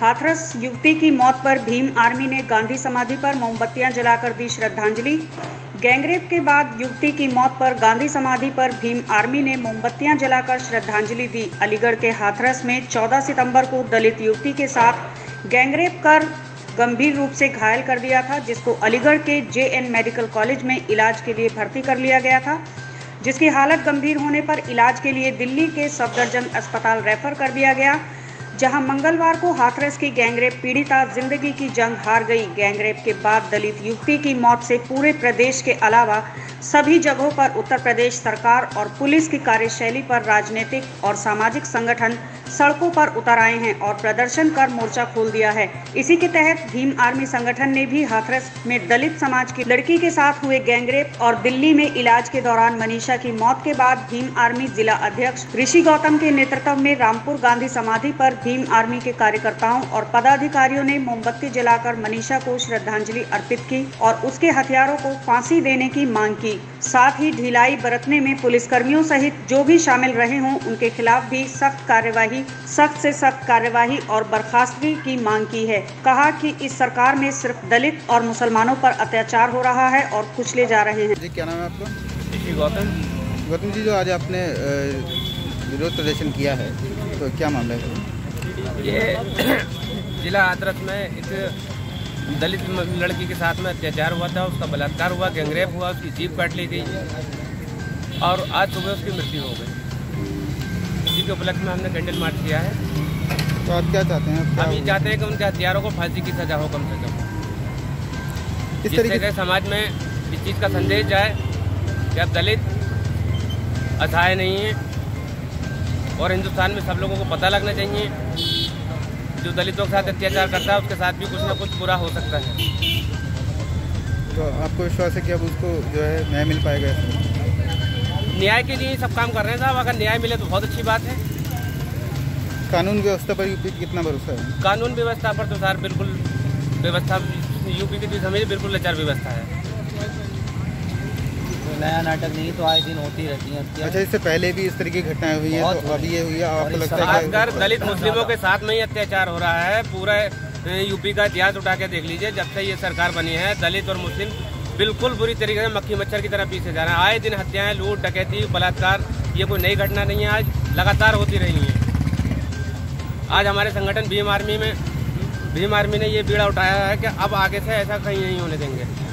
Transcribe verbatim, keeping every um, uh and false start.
हाथरस युवती की मौत पर भीम आर्मी ने गांधी समाधि पर मोमबत्तियां जलाकर दी श्रद्धांजलि। गैंगरेप के बाद युवती की मौत पर गांधी समाधि पर भीम आर्मी ने मोमबत्तियां जलाकर श्रद्धांजलि दी। अलीगढ़ के हाथरस में चौदह सितंबर को दलित युवती के साथ गैंगरेप कर गंभीर रूप से घायल कर दिया था, जिसको अलीगढ़ के जे एन मेडिकल कॉलेज में इलाज के लिए भर्ती कर लिया गया था, जिसकी हालत गंभीर होने पर इलाज के लिए दिल्ली के सफदरजंग अस्पताल रेफर कर दिया गया, जहां मंगलवार को हाथरस की गैंगरेप पीड़िता जिंदगी की जंग हार गई। गैंगरेप के बाद दलित युवती की मौत से पूरे प्रदेश के अलावा सभी जगहों पर उत्तर प्रदेश सरकार और पुलिस की कार्यशैली पर राजनीतिक और सामाजिक संगठन सड़कों पर उतर आए हैं और प्रदर्शन कर मोर्चा खोल दिया है। इसी के तहत भीम आर्मी संगठन ने भी हाथरस में दलित समाज की लड़की के साथ हुए गैंगरेप और दिल्ली में इलाज के दौरान मनीषा की मौत के बाद भीम आर्मी जिला अध्यक्ष ऋषि गौतम के नेतृत्व में रामपुर गांधी समाधि पर भीम आर्मी के कार्यकर्ताओं और पदाधिकारियों ने मोमबत्ती जलाकर मनीषा को श्रद्धांजलि अर्पित की और उसके हथियारों को फांसी देने की मांग की। साथ ही ढिलाई बरतने में पुलिसकर्मियों सहित जो भी शामिल रहे हों उनके खिलाफ भी सख्त कार्यवाही सख्त से सख्त कार्यवाही और बर्खास्तगी की मांग की है। कहा कि इस सरकार में सिर्फ दलित और मुसलमानों पर अत्याचार हो रहा है और कुचले जा रहे हैं। जी, क्या नाम है आपका? ऋषि गौतम। गौतम जी, जो आज आपने विरोध प्रदर्शन किया है, तो क्या मामला है? ये जिला हाथरस में एक दलित लड़की के साथ में अत्याचार हुआ था, उसका बलात्कार हुआ, गैंगरेप हुआ, उसकी जीभ काट ली गई और आज सुबह उसकी मृत्यु हो गई। इसी के उपलक्ष्य में हमने कैंडल मार्च किया है। तो आप क्या चाहते हैं? हम ये चाहते हैं कि उनके हत्यारों को फांसी की सजा हो कम से कम, किस तरीके से समाज में इस चीज़ का संदेश जाए कि अब दलित असहाय नहीं है और हिंदुस्तान में सब लोगों को पता लगना चाहिए जो दलितों के साथ अत्याचार करता है उसके साथ भी कुछ ना कुछ बुरा हो सकता है। तो आपको विश्वास है कि अब उसको जो है न्याय मिल पाएगा? न्याय के लिए सब काम कर रहे हैं साहब, अगर न्याय मिले तो बहुत अच्छी बात है। कानून व्यवस्था पर यूपी कितना भरोसा है? कानून व्यवस्था पर तो सर बिल्कुल व्यवस्था यूपी की समझ बिल्कुल लाचार व्यवस्था है। तो नया नाटक नहीं, तो आए दिन होती रहती है। अच्छा, इससे पहले भी इस तरह की घटनाएं हुई हैं, तो अभी ये हुई है, आपको लगता है? खासकर दलित मुस्लिमों के साथ में ही अत्याचार हो रहा है। पूरा यूपी का इतिहास उठा के देख लीजिए, जब से ये सरकार बनी है दलित और मुस्लिम बिल्कुल बुरी तरीके से मक्खी मच्छर की तरह पीछे जा रहे हैं। आए दिन हत्याएं, लूट, डकैती, बलात्कार, ये कोई नई घटना नहीं है, आज लगातार होती रही है। आज हमारे संगठन भीम आर्मी में भीम आर्मी ने ये बीड़ा उठाया है कि अब आगे से ऐसा कहीं नहीं होने देंगे।